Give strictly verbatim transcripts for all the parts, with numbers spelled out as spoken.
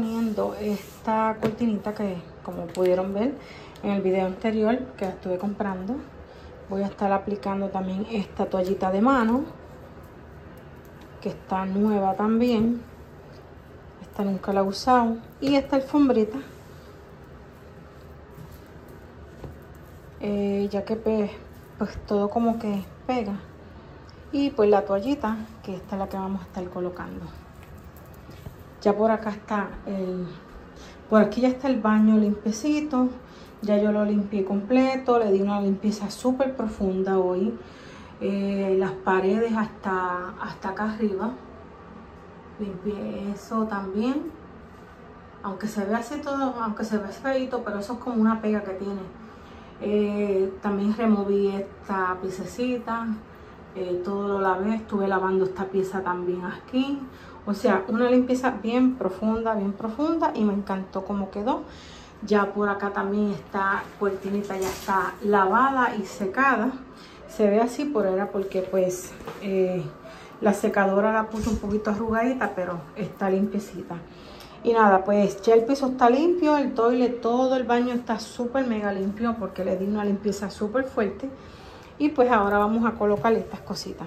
poniendo esta cortinita que, como pudieron ver en el video anterior, que la estuve comprando. Voy a estar aplicando también esta toallita de mano, que está nueva también. Esta nunca la he usado. Y esta alfombrita, eh, ya que pues, pues todo como que pega. Y pues la toallita, que esta es la que vamos a estar colocando. Ya por acá está el... Por aquí ya está el baño limpiecito. Ya yo lo limpié completo. Le di una limpieza súper profunda hoy. Eh, las paredes hasta, hasta acá arriba. Limpié eso también. Aunque se ve así todo, aunque se ve feito, pero eso es como una pega que tiene. Eh, también removí esta piececita. Eh, todo lo lavé, estuve lavando esta pieza también aquí, o sea, una limpieza bien profunda, bien profunda, y me encantó cómo quedó. Ya por acá también esta cortinita ya está lavada y secada. Se ve así, por era porque pues eh, la secadora la puse un poquito arrugadita, pero está limpiecita. Y nada, pues ya el piso está limpio, el toilet, todo el baño está súper mega limpio porque le di una limpieza súper fuerte. Y pues ahora vamos a colocar estas cositas.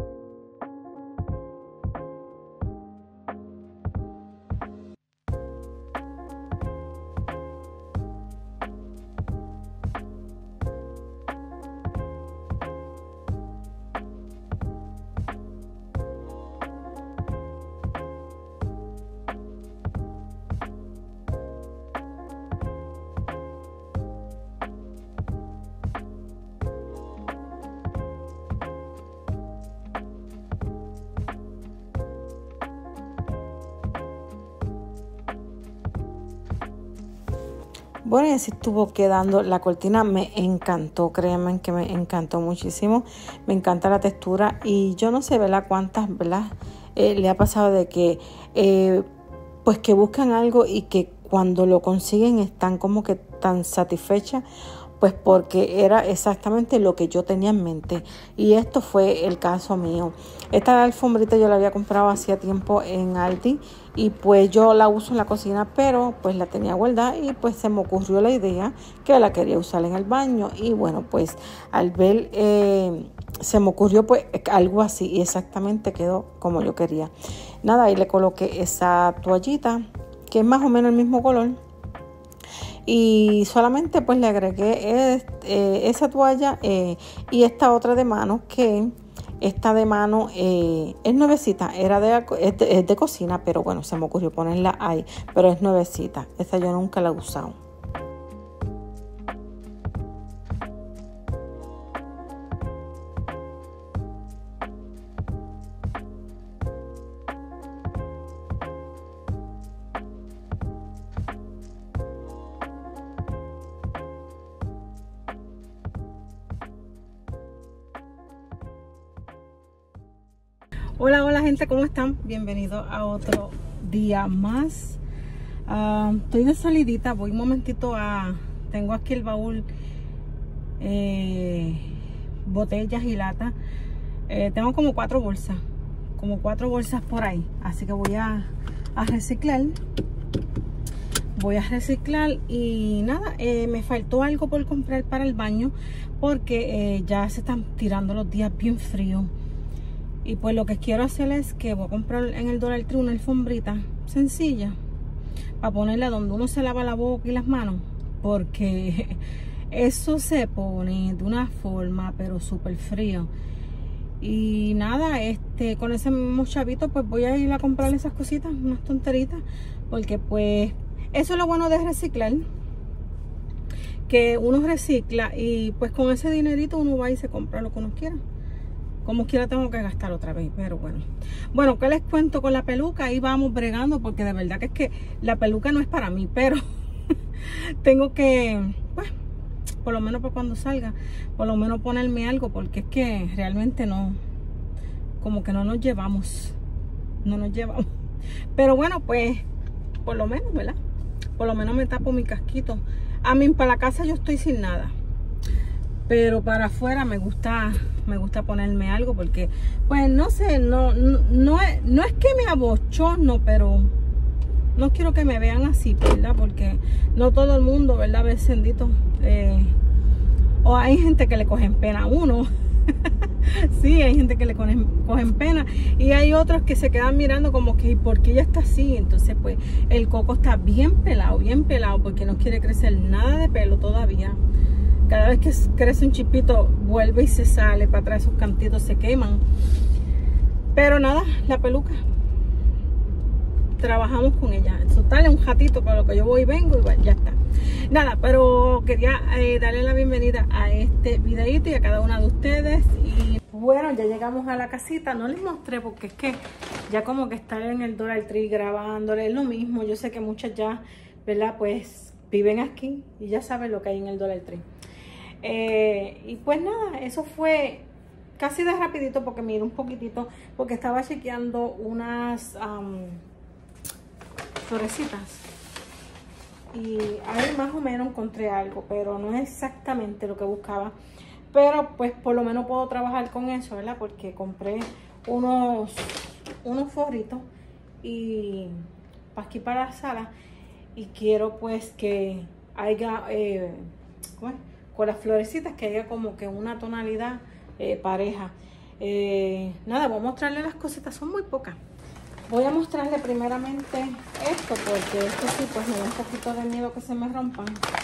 Bueno, y así estuvo quedando. La cortina me encantó, créanme que me encantó muchísimo. Me encanta la textura y yo no sé, ¿verdad? Cuántas, ¿verdad? Eh, le ha pasado de que, eh, pues que buscan algo y que cuando lo consiguen están como que tan satisfechas. Pues porque era exactamente lo que yo tenía en mente. Y esto fue el caso mío. Esta alfombrita yo la había comprado hacía tiempo en Aldi. Y pues yo la uso en la cocina, pero pues la tenía guardada. Y pues se me ocurrió la idea que la quería usar en el baño. Y bueno, pues al ver, eh, se me ocurrió pues algo así. Y exactamente quedó como yo quería. Nada, ahí le coloqué esa toallita, que es más o menos el mismo color. Y solamente pues le agregué eh, esa toalla eh, y esta otra de mano, que esta de mano eh, es nuevecita, era de, es de, es de cocina, pero bueno, se me ocurrió ponerla ahí, pero es nuevecita, esta yo nunca la he usado. Hola, hola gente, ¿cómo están? Bienvenidos a otro día más. Uh, estoy de salidita, voy un momentito a... Tengo aquí el baúl, eh, botellas y latas. Eh, tengo como cuatro bolsas, como cuatro bolsas por ahí. Así que voy a, a reciclar. Voy a reciclar y nada, eh, me faltó algo por comprar para el baño porque eh, ya se están tirando los días bien fríos. Y pues lo que quiero hacer es que voy a comprar en el Dollar Tree una alfombrita sencilla para ponerla donde uno se lava la boca y las manos, porque eso se pone de una forma pero súper frío. Y nada, este con ese mismo chavito pues voy a ir a comprar esas cositas, unas tonteritas, porque pues eso es lo bueno de reciclar, que uno recicla y pues con ese dinerito uno va y se compra lo que uno quiera. Como quiera tengo que gastar otra vez, pero bueno. Bueno, ¿qué les cuento con la peluca? Ahí vamos bregando, porque de verdad que es que la peluca no es para mí, pero tengo que, pues, por lo menos para cuando salga, por lo menos ponerme algo, porque es que realmente no, como que no nos llevamos, no nos llevamos. Pero bueno, pues, por lo menos, ¿verdad? Por lo menos me tapo mi casquito. A mí, para la casa yo estoy sin nada. Pero para afuera me gusta me gusta ponerme algo porque, pues no sé, no, no, no, es, no es que me abochorno, pero no quiero que me vean así, ¿verdad? Porque no todo el mundo, ¿verdad? Ve bendito. Eh, o hay gente que le cogen pena a uno. Sí, hay gente que le cogen, cogen pena. Y hay otros que se quedan mirando como que, ¿por qué ella está así? Entonces, pues, el coco está bien pelado, bien pelado, porque no quiere crecer nada de pelo todavía. Cada vez que crece un chipito, vuelve y se sale para atrás, esos cantitos se queman. Pero nada, la peluca. Trabajamos con ella. Eso dale un ratito para lo que yo voy y vengo y bueno, ya está. Nada, pero quería eh, darle la bienvenida a este videito y a cada una de ustedes. Y bueno, ya llegamos a la casita. No les mostré porque es que ya como que estar en el Dollar Tree grabándole es lo mismo. Yo sé que muchas ya, ¿verdad? Pues viven aquí y ya saben lo que hay en el Dollar Tree. Eh, y pues nada, eso fue casi de rapidito porque miré un poquitito, porque estaba chequeando unas um, florecitas y ahí más o menos encontré algo, pero no es exactamente lo que buscaba, pero pues por lo menos puedo trabajar con eso, ¿verdad? Porque compré unos unos forritos y para aquí para la sala y quiero pues que haya eh, ¿cómo es? Con las florecitas que haya como que una tonalidad eh, pareja. Eh, nada, voy a mostrarle las cositas, son muy pocas. Voy a mostrarle primeramente esto, porque esto sí, pues me da un poquito de miedo que se me rompan.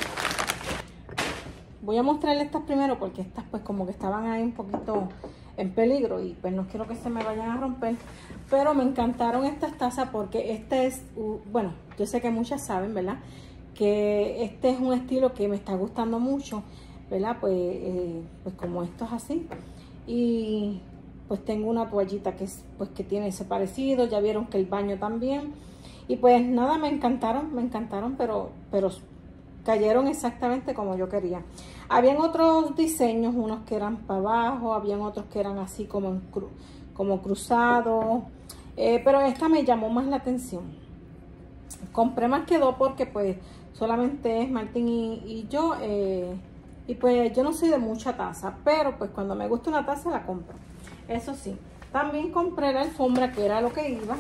Voy a mostrarle estas primero, porque estas pues como que estaban ahí un poquito en peligro y pues no quiero que se me vayan a romper. Pero me encantaron estas tazas porque este es, uh, bueno, yo sé que muchas saben, ¿verdad? Que este es un estilo que me está gustando mucho, ¿verdad? Pues, eh, pues como esto es así. Y pues tengo una toallita que, es, pues, que tiene ese parecido. Ya vieron que el baño también. Y pues nada, me encantaron, me encantaron, pero, pero cayeron exactamente como yo quería. Habían otros diseños, unos que eran para abajo, habían otros que eran así como, en cru, como cruzados. Eh, pero esta me llamó más la atención. Compré más que dos porque pues solamente es Martín y, y yo. Eh, y pues yo no soy de mucha taza, pero pues cuando me gusta una taza la compro. Eso sí, también compré la alfombra, que era lo que iba.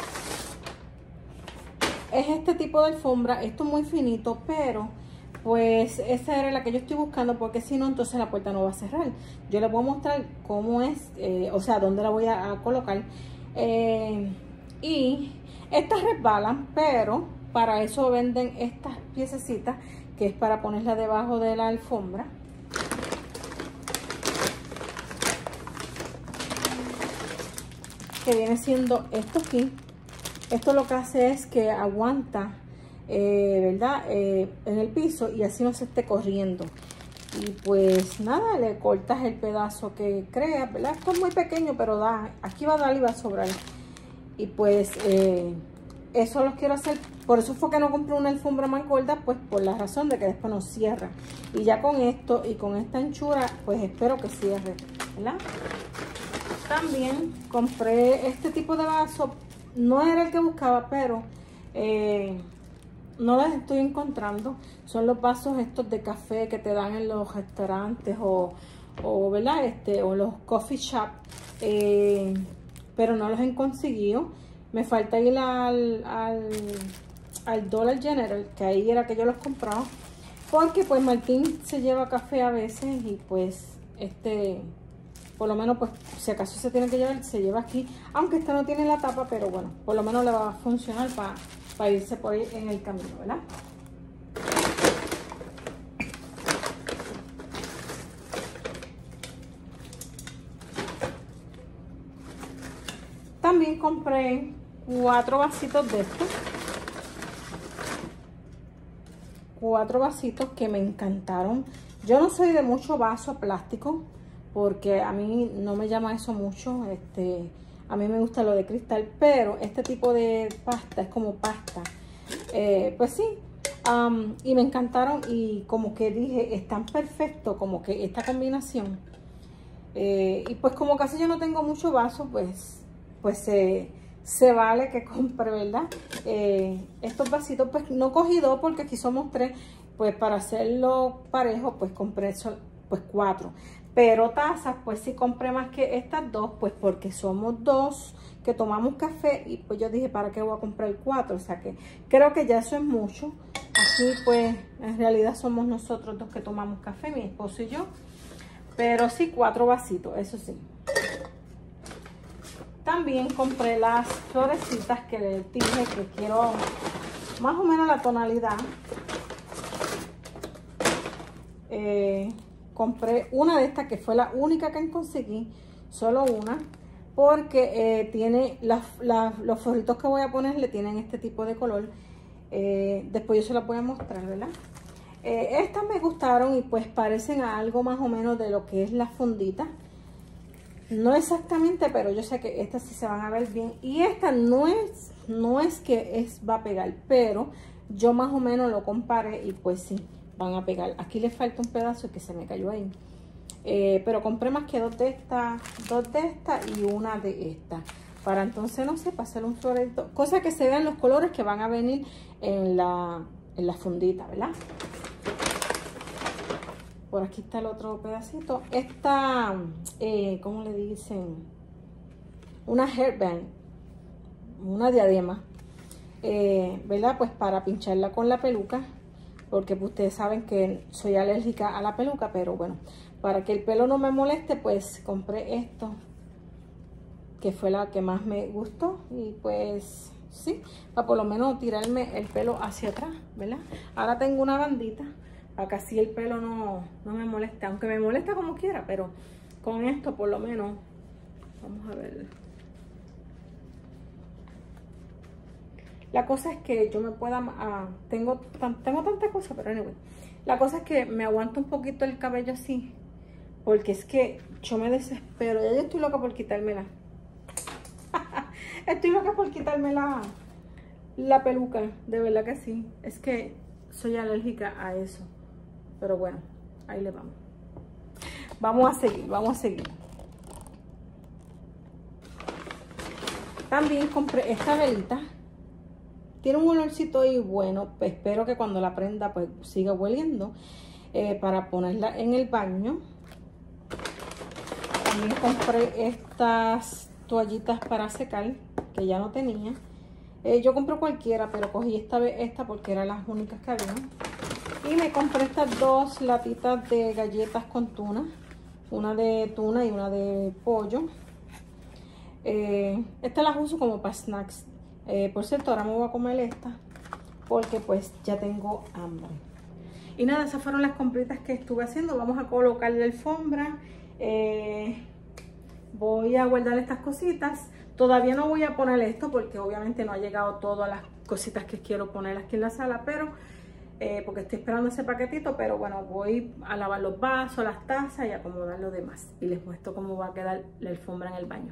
Es este tipo de alfombra, esto es muy finito, pero pues esa era la que yo estoy buscando, porque si no, entonces la puerta no va a cerrar. Yo les voy a mostrar cómo es, eh, o sea, dónde la voy a, a colocar. Eh, y estas resbalan, pero para eso venden estas piececitas, que es para ponerla debajo de la alfombra. Que viene siendo esto aquí. Esto lo que hace es que aguanta, eh, ¿verdad? Eh, en el piso y así no se esté corriendo. Y pues nada, le cortas el pedazo que creas, ¿verdad? Esto es muy pequeño, pero da, aquí va a dar y va a sobrar. Y pues eh, eso los quiero hacer. Por eso fue que no compré una alfombra más gorda, pues por la razón de que después no cierra. Y ya con esto y con esta anchura, pues espero que cierre, ¿verdad? También compré este tipo de vaso. No era el que buscaba, pero eh, no los estoy encontrando. Son los vasos estos de café que te dan en los restaurantes o, o ¿verdad? Este, o los coffee shop. Eh, pero no los he conseguido. Me falta ir al, al, al Dollar General, que ahí era que yo los compraba. Porque pues Martín se lleva café a veces y pues este... por lo menos, pues, si acaso se tiene que llevar, se lleva aquí. Aunque esta no tiene la tapa, pero bueno, por lo menos le va a funcionar para pa irse por ahí en el camino, ¿verdad? También compré cuatro vasitos de estos. Cuatro vasitos que me encantaron. Yo no soy de mucho vaso plástico, porque a mí no me llama eso mucho. Este, a mí me gusta lo de cristal, pero este tipo de pasta es como pasta. Eh, pues sí, um, y me encantaron y como que dije, están perfectos, como que esta combinación. Eh, y pues como casi yo no tengo mucho vaso, pues, pues eh, se vale que compre, ¿verdad? Eh, estos vasitos, pues no cogí dos porque aquí somos tres, pues para hacerlo parejo, pues compré eso. pues cuatro. Pero tazas, pues sí compré más que estas dos, pues porque somos dos que tomamos café y pues yo dije, ¿para qué voy a comprar cuatro? O sea que creo que ya eso es mucho. Aquí pues en realidad somos nosotros dos que tomamos café, mi esposo y yo. Pero sí, cuatro vasitos, eso sí. También compré las florecitas que les dije que quiero más o menos la tonalidad. Eh, compré una de estas que fue la única que conseguí, solo una, porque eh, tiene las, las, los forritos que voy a ponerle tienen este tipo de color. Eh, después yo se las voy a mostrar, ¿verdad? Eh, estas me gustaron y pues parecen a algo más o menos de lo que es la fundita. No exactamente, pero yo sé que estas sí se van a ver bien. Y esta no es, no es que es, va a pegar, pero yo más o menos lo comparé y pues sí, van a pegar. Aquí le falta un pedazo que se me cayó ahí. Eh, pero compré más que dos de estas, dos de estas y una de estas. Para entonces, no sé, para hacer un florito. Cosa que se vean los colores que van a venir en la, en la fundita, ¿verdad? Por aquí está el otro pedacito. Esta, eh, ¿cómo le dicen? Una hairband. Una diadema. Eh, ¿Verdad? Pues para pincharla con la peluca. Porque pues, ustedes saben que soy alérgica a la peluca. Pero bueno, para que el pelo no me moleste, pues compré esto. Que fue la que más me gustó. Y pues, sí. Para por lo menos tirarme el pelo hacia atrás, ¿verdad? Ahora tengo una bandita. Para que así el pelo no, no me moleste, aunque me molesta como quiera, pero con esto por lo menos, vamos a ver. La cosa es que yo me pueda, uh, tengo, tan, tengo tanta cosa, pero anyway. La cosa es que me aguanto un poquito el cabello así, porque es que yo me desespero. Ya yo estoy loca por quitármela. Estoy loca por quitarme la, la peluca, de verdad que sí. Es que soy alérgica a eso. Pero bueno, ahí le vamos. Vamos a seguir, vamos a seguir. También compré esta velita. Tiene un olorcito y bueno, pues espero que cuando la prenda pues siga hueliendo. Eh, para ponerla en el baño. También compré estas toallitas para secar, que ya no tenía. Eh, yo compré cualquiera, pero cogí esta vez esta porque eran las únicas que había. Y me compré estas dos latitas de galletas con tuna. Una de tuna y una de pollo. Eh, estas las uso como para snacks. Eh, por cierto, ahora me voy a comer esta. Porque pues ya tengo hambre. Y nada, esas fueron las compritas que estuve haciendo. Vamos a colocarle la alfombra. Eh, voy a guardar estas cositas. Todavía no voy a poner esto porque obviamente no ha llegado todas las cositas que quiero poner aquí en la sala. Pero... Eh, porque estoy esperando ese paquetito, pero bueno, voy a lavar los vasos, las tazas y acomodar lo demás. Y les muestro cómo va a quedar la alfombra en el baño.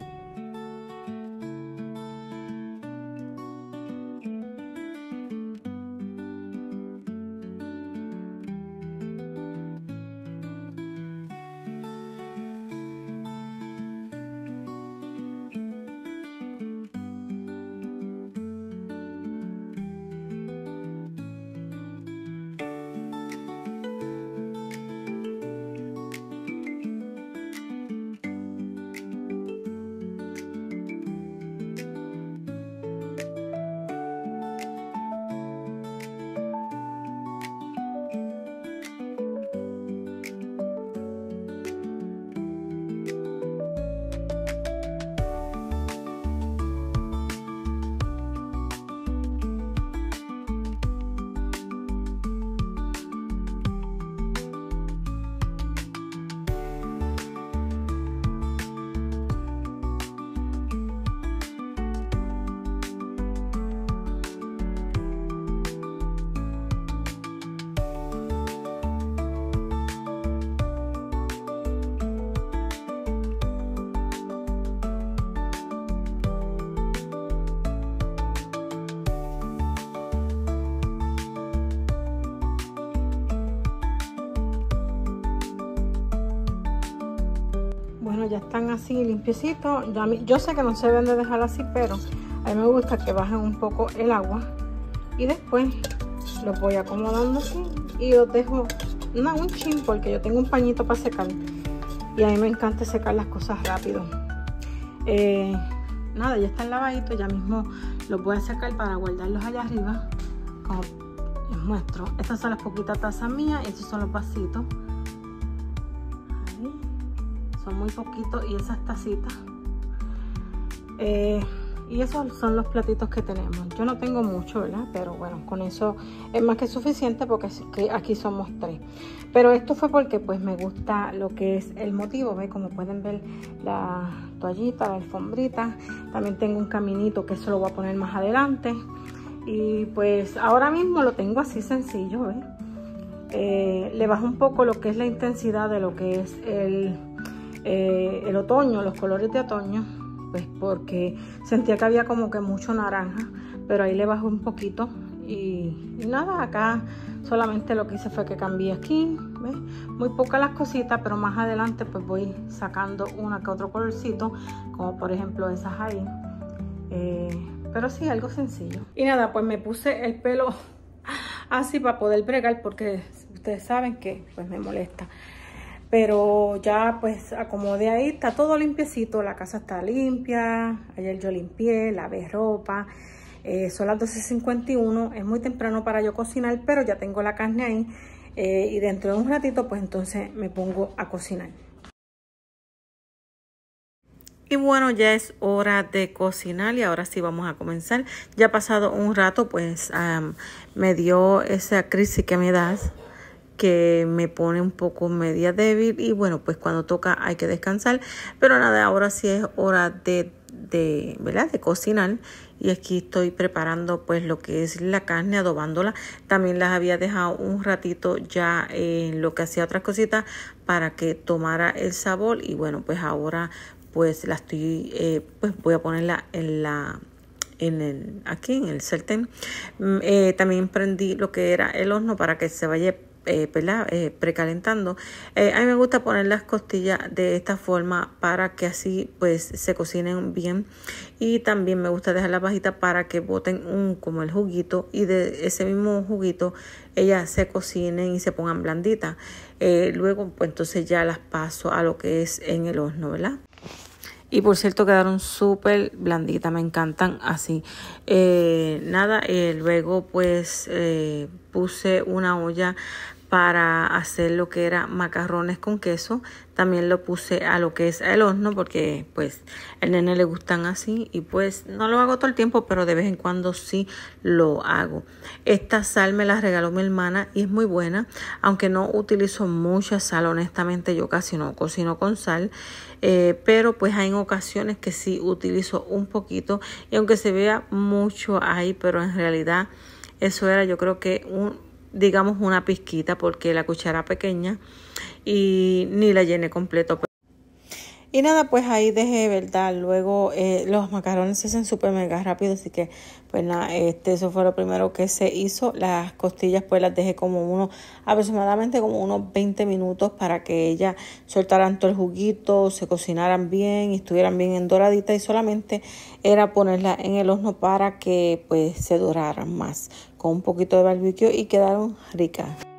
Ya están así limpiecitos. Ya, yo sé que no se deben de dejar así, pero a mí me gusta que bajen un poco el agua. Y después los voy acomodando así y los dejo no, un chin, porque yo tengo un pañito para secar. Y a mí me encanta secar las cosas rápido. Eh, nada, ya están lavaditos, ya mismo los voy a sacar para guardarlos allá arriba. Como les muestro. Estas son las poquitas tazas mías y estos son los vasitos. Ahí. Son muy poquitos y esas tacitas. Eh, y esos son los platitos que tenemos. Yo no tengo mucho, ¿verdad? Pero bueno, con eso es más que suficiente porque aquí somos tres. Pero esto fue porque pues me gusta lo que es el motivo, ¿ves? Como pueden ver, la toallita, la alfombrita. También tengo un caminito que eso lo voy a poner más adelante. Y pues ahora mismo lo tengo así sencillo, ¿ves? Eh, le bajo un poco lo que es la intensidad de lo que es el, eh, el otoño, los colores de otoño. Pues porque sentía que había como que mucho naranja, pero ahí le bajé un poquito y, y nada, acá solamente lo que hice fue que cambié aquí, ¿ves? Muy pocas las cositas, pero más adelante pues voy sacando una que otro colorcito, como por ejemplo esas ahí, eh, pero sí, algo sencillo. Y nada, pues me puse el pelo así para poder bregar, porque ustedes saben que pues me molesta. Pero ya pues acomodé ahí, está todo limpiecito, la casa está limpia. Ayer yo limpié, lavé ropa, eh, son las doce cincuenta y uno, es muy temprano para yo cocinar, pero ya tengo la carne ahí eh, y dentro de un ratito pues entonces me pongo a cocinar. Y bueno, ya es hora de cocinar y ahora sí vamos a comenzar. Ya ha pasado un rato, pues um, me dio esa crisis que me das, que me pone un poco media débil y bueno, pues cuando toca hay que descansar, pero nada, ahora sí es hora de, de, ¿verdad? de cocinar y aquí estoy preparando pues lo que es la carne, adobándola. También las había dejado un ratito ya en lo que hacía otras cositas para que tomara el sabor y bueno, pues ahora pues la estoy, eh, pues voy a ponerla en la En el, aquí en el sartén. Eh, también prendí lo que era el horno para que se vaya eh, eh, precalentando. Eh, a mí me gusta poner las costillas de esta forma para que así pues se cocinen bien, y también me gusta dejar las bajitas para que boten un como el juguito y de ese mismo juguito ellas se cocinen y se pongan blanditas. Eh, luego pues entonces ya las paso a lo que es en el horno, ¿verdad? Y por cierto quedaron súper blanditas, me encantan así. Eh, nada, eh, luego pues eh, puse una olla para hacer lo que era macarrones con queso. También lo puse a lo que es el horno porque pues al nene le gustan así y pues no lo hago todo el tiempo, pero de vez en cuando sí lo hago. Esta sal me la regaló mi hermana y es muy buena, aunque no utilizo mucha sal, honestamente yo casi no cocino con sal, eh, pero pues hay en ocasiones que sí utilizo un poquito y aunque se vea mucho ahí, pero en realidad eso era yo creo que un digamos una pizquita porque la cuchara pequeña y ni la llené completo. Y nada, pues ahí dejé, ¿verdad? Luego eh, los macarrones se hacen súper mega rápido, así que pues nada, este, eso fue lo primero que se hizo. Las costillas pues las dejé como unos, aproximadamente como unos veinte minutos para que ellas soltaran todo el juguito, se cocinaran bien y estuvieran bien endoraditas, y solamente era ponerlas en el horno para que pues se doraran más con un poquito de barbecue y quedaron ricas.